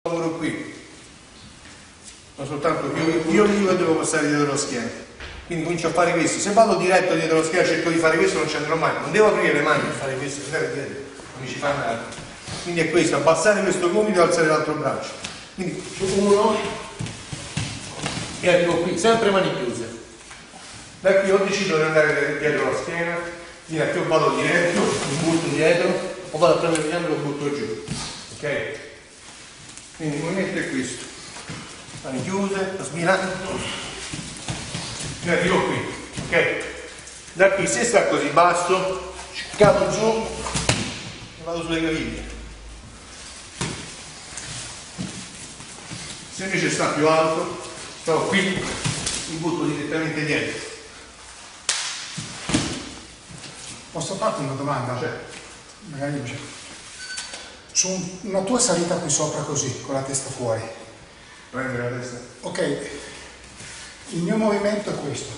lavoro qui, ma soltanto io devo passare dietro la schiena, quindi comincio a fare questo. Se vado diretto dietro la schiena, cerco di fare questo, non ci andrò mai, non devo aprire le mani per fare questo, andare dietro, non mi ci fa andare. Quindi è questo, abbassare questo gomito e alzare l'altro braccio. Quindi uno e arrivo qui, sempre mani chiuse. Da qui ho deciso di andare dietro la schiena, quindi più vado diretto, mi butto dietro, o vado a prendere il fianco e lo butto giù. Ok? Quindi il movimento è questo. Mani chiuse, svirando. E arrivo qui. Ok? Da qui se sta così basso, cado giù e vado sulle caviglie. Se invece sta più alto, sto qui, mi butto direttamente dietro. Posso farti una domanda? Certo. Magari c'è. Su una tua salita qui sopra così, con la testa fuori. Prendere la testa. Ok, il mio movimento è questo.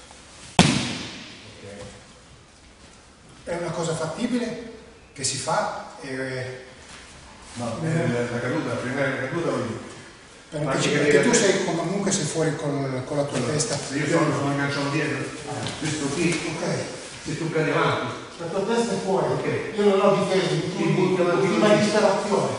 Ok. È una cosa fattibile che si fa e... No, la caduta, prendere la caduta voglio dire. Perché tu sei comunque sei fuori con la tua testa. Se io sono agganciato dietro, questo qui, Ok. se tu cadi avanti, La tua testa è fuori, ok. Io non ho difesa, tu prima di installazione.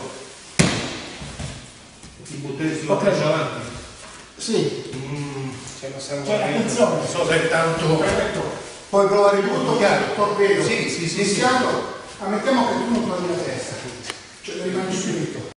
Ti butteresti lo braccio avanti. Sì. Attenzione. Non so se è tanto. Puoi provare tutto, chiaro? Torpedo. Sì. Iniziando, ammettiamo che tu non trovi la testa, cioè rimani subito.